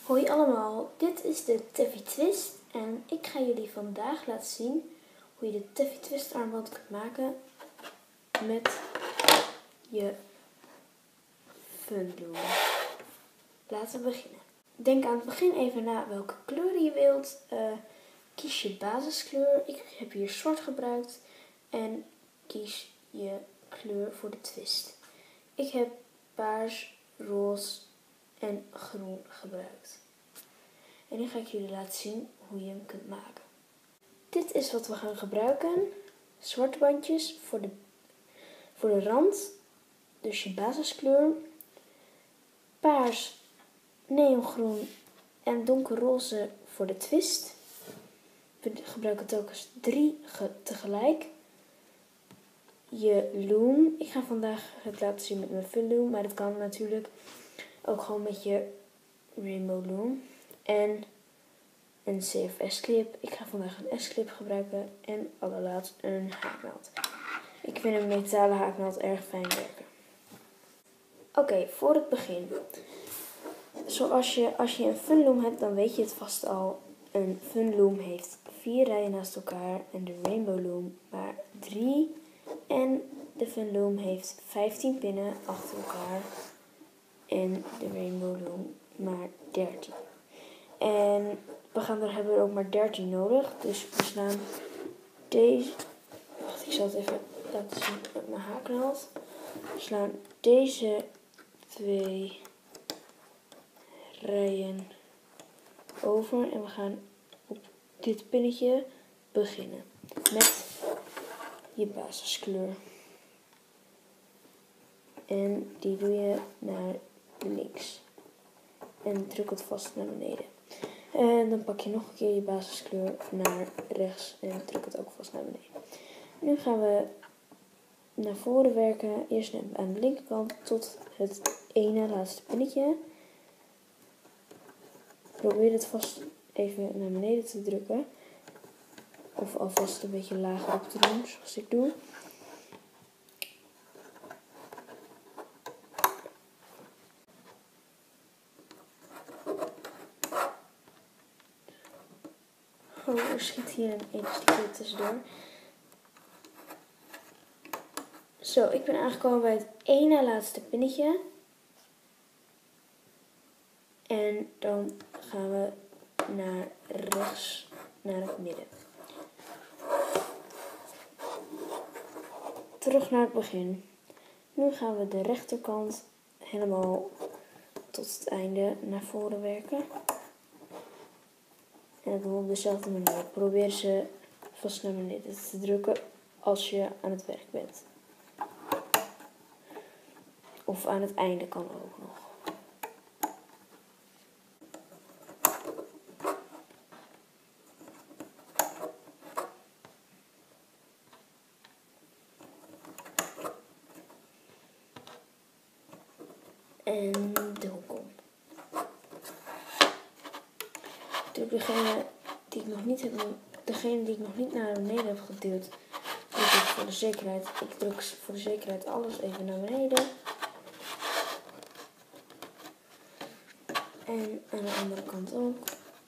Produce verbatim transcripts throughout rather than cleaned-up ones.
Hoi allemaal, dit is de Taffy Twist en ik ga jullie vandaag laten zien hoe je de Taffy Twist armband kunt maken met je funloom. Laten we beginnen. Denk aan het begin even na welke kleuren je wilt. Uh, kies je basiskleur. Ik heb hier zwart gebruikt en kies je kleur voor de twist. Ik heb paars, roze en groen gebruikt. En nu ga ik jullie laten zien hoe je hem kunt maken. Dit is wat we gaan gebruiken. Zwarte bandjes voor de, voor de rand, dus je basiskleur. Paars, neongroen en donkerroze voor de twist. We gebruiken telkens drie tegelijk. Je loom. Ik ga vandaag het laten zien met mijn funloom, maar dat kan natuurlijk ook gewoon met je rainbow loom. En een C F S-clip. Ik ga vandaag een S-clip gebruiken en allerlaatst een haaknaald. Ik vind een metalen haaknaald erg fijn werken. Oké, okay, voor het begin. Zoals je, als je een funloom hebt, dan weet je het vast al. Een funloom heeft vier rijen naast elkaar en de rainbow loom maar drie. En de funloom heeft vijftien pinnen achter elkaar en de rainbow loom maar dertien. En we gaan er hebben we ook maar dertien nodig. Dus we slaan deze. Wacht, ik zal het even laten zien met mijn haaknaald. We slaan deze twee rijen over. En we gaan op dit pinnetje beginnen. Met je basiskleur. En die doe je naar links. En druk het vast naar beneden. En dan pak je nog een keer je basiskleur naar rechts en druk het ook vast naar beneden. Nu gaan we naar voren werken. Eerst aan de linkerkant tot het ene laatste pinnetje. Probeer het vast even naar beneden te drukken. Of alvast een beetje lager op te doen, zoals ik doe. Oh, er schiet hier een elastiekje tussendoor. Zo, ik ben aangekomen bij het ene laatste pinnetje. En dan gaan we naar rechts, naar het midden. Terug naar het begin. Nu gaan we de rechterkant helemaal tot het einde naar voren werken. En dat doen we op dezelfde manier. Probeer ze vast naar beneden te drukken als je aan het werk bent. Of aan het einde kan ook nog. En de hoek om. Degene die ik nog niet heb, degene die ik nog niet naar beneden heb geduwd, doe ik voor de zekerheid. Ik druk voor de zekerheid alles even naar beneden. En aan de andere kant ook.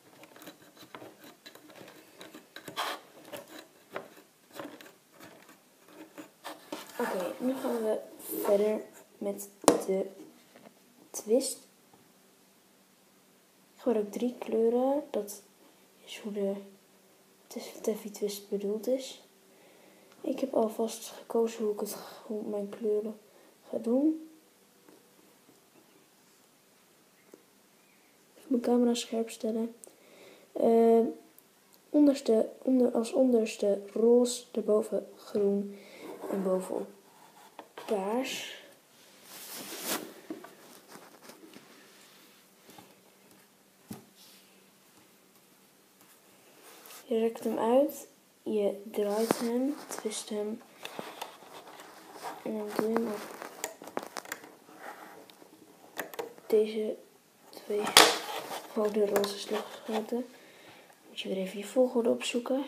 Oké, okay, nu gaan we verder met de twist. Ik gebruik drie kleuren. Dat is hoe de Taffy Twist bedoeld is. Ik heb alvast gekozen hoe ik het, hoe mijn kleuren ga doen. Even mijn camera scherp stellen. Uh, onderste, onder, als onderste roze, daarboven groen en bovenop paars. Je rekt hem uit, je draait hem, twist hem en dan doe je hem op deze twee rode roze slaggroten. Moet je weer even je volgorde opzoeken.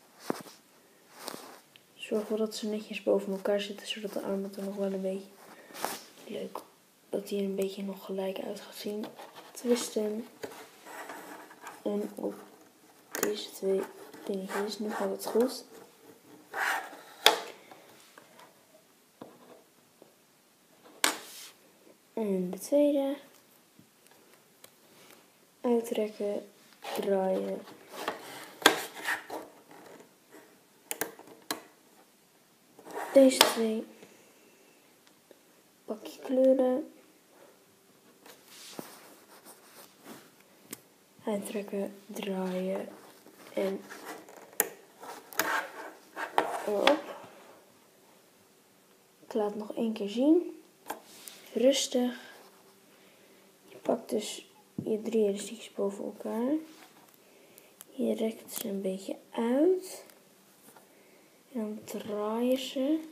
Zorg wel dat ze netjes boven elkaar zitten, zodat de armband er nog wel een beetje leuk dat hij er een beetje nog gelijk uit gaat zien. Twisten. En op deze twee dingetjes. Nu gaat het goed. En de tweede. Uittrekken. Draaien. Deze twee. Pak je kleuren. Uittrekken, draaien en erop. Ik laat het nog één keer zien. Rustig. Je pakt dus je drie elastiekjes boven elkaar. Je rekt ze een beetje uit. En dan draai je ze.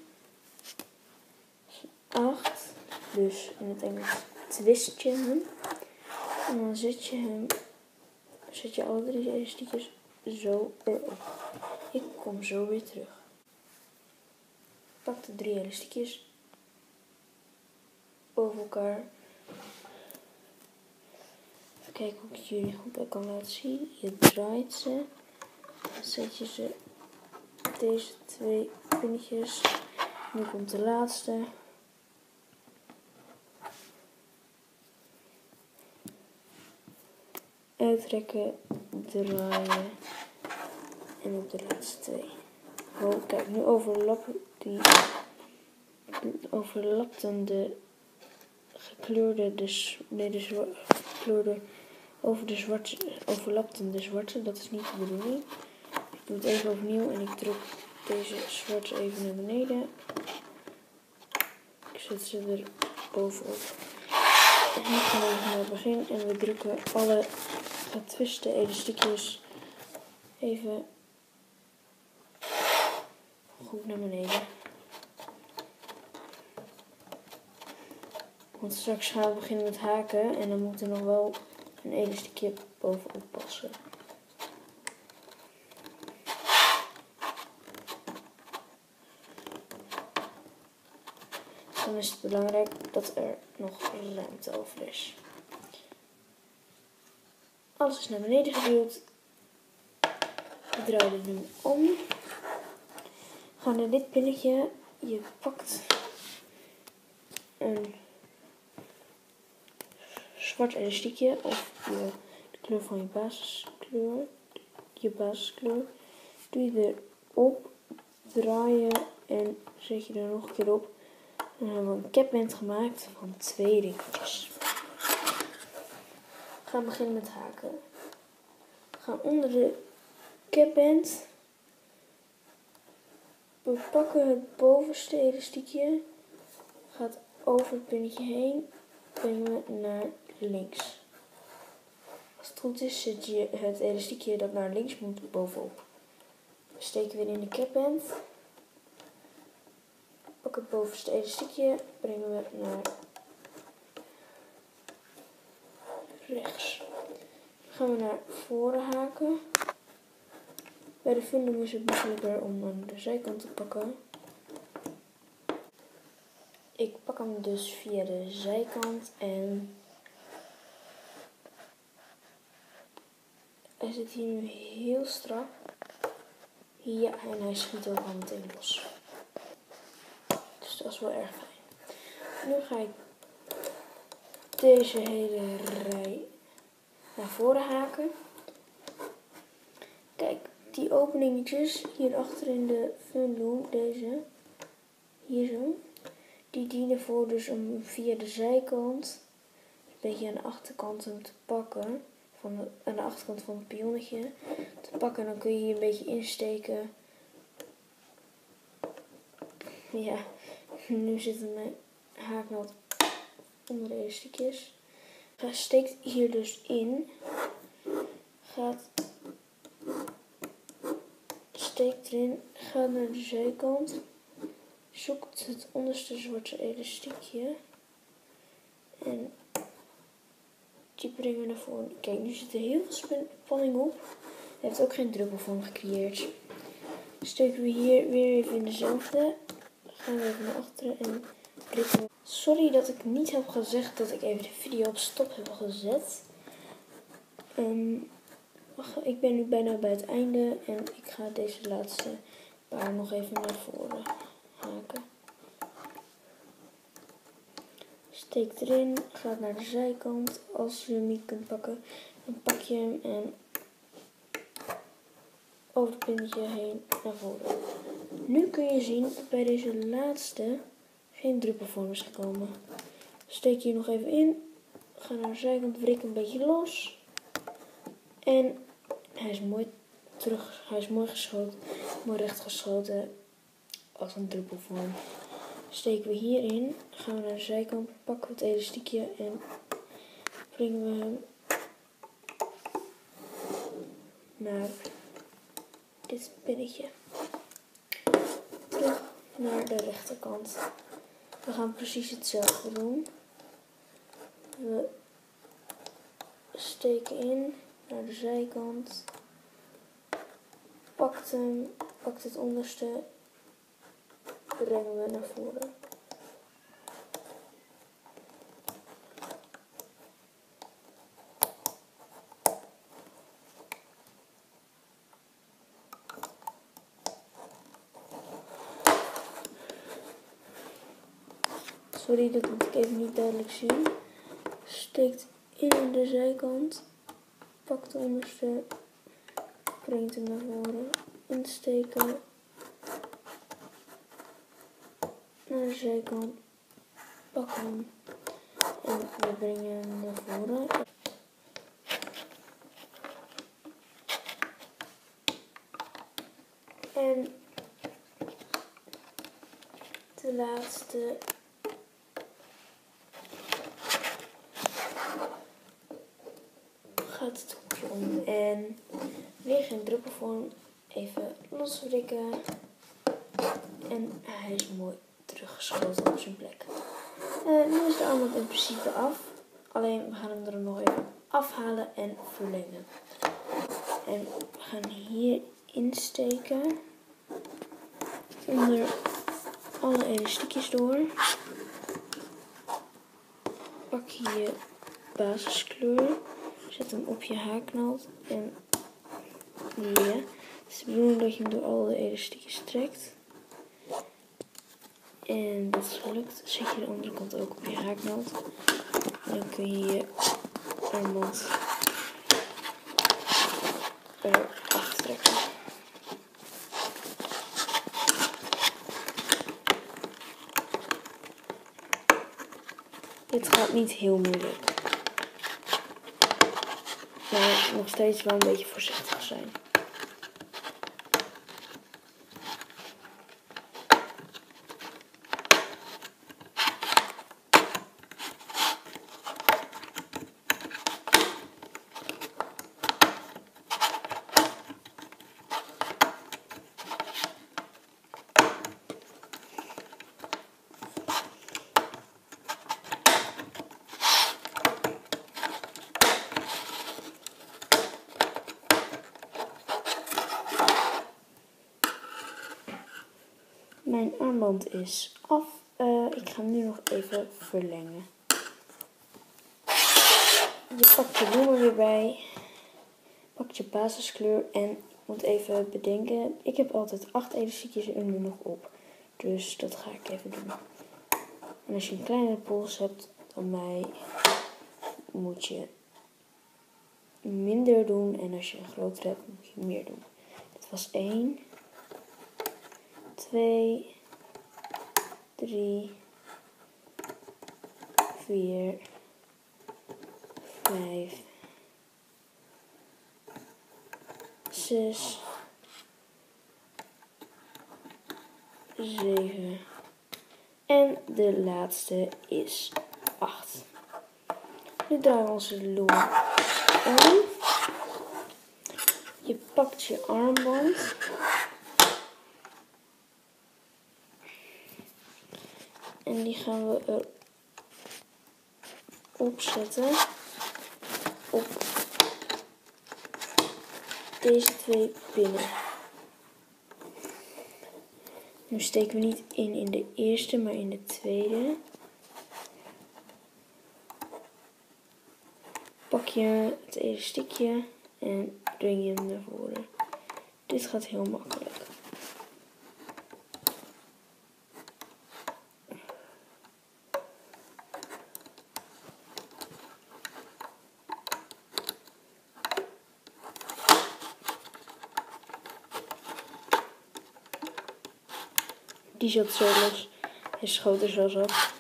Acht. Dus in het Engels twist je hem. En dan zet je hem, zet je alle drie elastiekjes zo erop. Ik kom zo weer terug. Pak de drie elastiekjes boven elkaar. Even kijken hoe ik het jullie goed kan laten zien. Je draait ze. Dan zet je ze deze twee pinnetjes. Nu komt de laatste. Uittrekken, draaien en op de laatste twee. Oh, kijk, nu overlappen die overlapten de gekleurde, de, nee, de gekleurde over de zwarte, overlapten de zwarte. Dat is niet de bedoeling. Ik doe het even opnieuw en ik druk deze zwarte even naar beneden. Ik zet ze er bovenop. En nu gaan we naar het begin en we drukken alle getwiste elastiekjes even goed naar beneden. Want straks gaan we beginnen met haken en dan moet er nog wel een elastiekje bovenop passen. Dan is het belangrijk dat er nog ruimte over is. Alles is naar beneden geduwd. We draaien het nu om. We gaan naar dit pinnetje. Je pakt een zwart elastiekje of je, de kleur van je basiskleur. Je basiskleur. Doe je erop, draaien en zet je er nog een keer op. Dan hebben we een capband gemaakt van twee ringetjes. We gaan beginnen met haken. We gaan onder de capband. We pakken het bovenste elastiekje. Gaat over het pinnetje heen. Brengen we naar links. Als het goed is zet je het elastiekje dat naar links moet bovenop. We steken weer in de capband. Pak het bovenste elastiekje, brengen we naar rechts. Dan gaan we naar voren haken. Bij de fundum is het makkelijker om aan de zijkant te pakken. Ik pak hem dus via de zijkant en hij zit hier nu heel strak. Ja, en hij schiet ook al meteen los. Dus dat is wel erg fijn. Nu ga ik deze hele rij naar voren haken. Kijk, die openingetjes hierachter in de fundum, deze, hier zo, die dienen voor dus om via de zijkant, een beetje aan de achterkant hem te pakken, van de, aan de achterkant van het pionnetje te pakken. En dan kun je hier een beetje insteken. Ja, nu zit mijn haaknaald onder de elastiekjes. Hij steekt hier dus in. Gaat, steekt erin, gaat naar de zijkant. Zoekt het onderste zwarte elastiekje. En die brengen we naar voren. Kijk, nu zit er heel veel spanning op. Hij heeft ook geen druppelvorm gecreëerd. Steken we hier weer even in dezelfde. Gaan we even naar achteren en prikken. Sorry dat ik niet heb gezegd dat ik even de video op stop heb gezet. Um, ik ben nu bijna bij het einde en ik ga deze laatste paar nog even naar voren haken. Steek erin, gaat naar de zijkant. Als je hem niet kunt pakken, dan pak je hem en over het puntje heen naar voren. Nu kun je zien dat bij deze laatste geen druppelvorm is gekomen. Steek je nog even in, ga naar de zijkant, wrik een beetje los en hij is mooi terug, hij is mooi geschoten, mooi recht geschoten als een druppelvorm. Steken we hierin, gaan we naar de zijkant, pakken we het elastiekje en brengen we hem naar dit pinnetje. Terug naar de rechterkant. We gaan precies hetzelfde doen. We steken in naar de zijkant. Pakt hem, pakt het onderste, brengen we naar voren. Sorry, dat moet ik even niet duidelijk zien. Steekt in aan de zijkant. Pakt de onderste. Brengt hem naar voren. Insteken. Naar de zijkant. Pak hem. En we brengen hem naar voren. En de laatste gaat het hoekje om en weer geen druppelvorm, even loswrikken en hij is mooi teruggeschoten op zijn plek. Uh, nu is de armband in principe af, alleen we gaan hem er nog even afhalen en verlengen. En we gaan hier insteken onder alle elastiekjes door. Pak je je basiskleur, zet hem op je haaknaald en hier. Het is de bedoeling dat je hem door alle elastiekjes trekt. En dat is gelukt. Zet je de andere kant ook op je haaknaald. En dan kun je je armband eraf trekken. Dit gaat niet heel moeilijk. Maar nog steeds wel een beetje voorzichtig zijn. Mijn armband is af. Uh, ik ga hem nu nog even verlengen. Je pakt je bloemen weer bij. Pak je basiskleur en ik moet even bedenken. Ik heb altijd acht elastiekjes er nu nog op. Dus dat ga ik even doen. En als je een kleinere pols hebt dan mij, moet je minder doen. En als je een grotere hebt, moet je meer doen. Dit was één. twee, drie, vier, vijf, zes, zeven en de laatste is acht. Nu draaien we onze loom om. Je pakt je armband. En die gaan we erop zetten op deze twee pinnen. Nu steken we niet in in de eerste, maar in de tweede. Pak je het elastiekje en breng je hem naar voren. Dit gaat heel makkelijk. Die zat zo los. Hij schoot er zelfs af.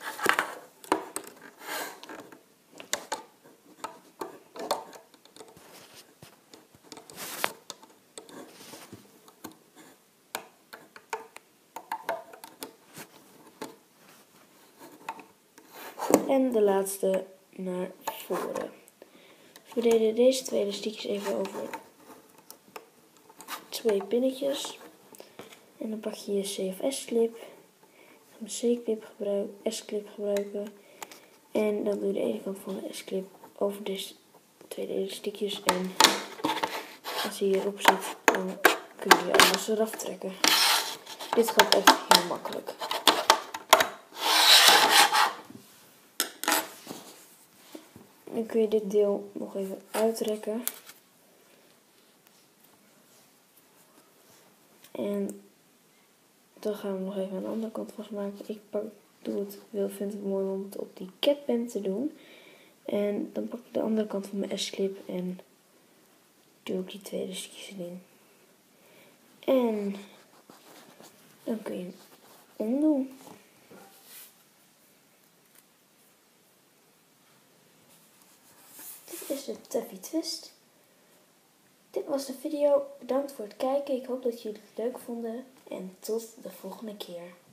En de laatste naar voren. We deden deze twee elastiekjes even over twee pinnetjes. En dan pak je je C F S-clip. Dan ga je een C-clip gebruiken, S-clip gebruiken. En dan doe je de ene kant van de S-clip over deze twee elastiekjes. En als hij hierop zit, dan kun je alles eraf trekken. Dit gaat echt heel makkelijk. Dan kun je dit deel nog even uittrekken. En dan gaan we nog even aan de andere kant vastmaken. Ik pak, doe het, wil, vind het mooi om het op die catband te doen. En dan pak ik de andere kant van mijn S-clip en doe ik die twee elastiekjes in. En dan kun je hem omdoen. Dit is de Tuffy Twist. Dit was de video. Bedankt voor het kijken. Ik hoop dat jullie het leuk vonden. En tot de volgende keer.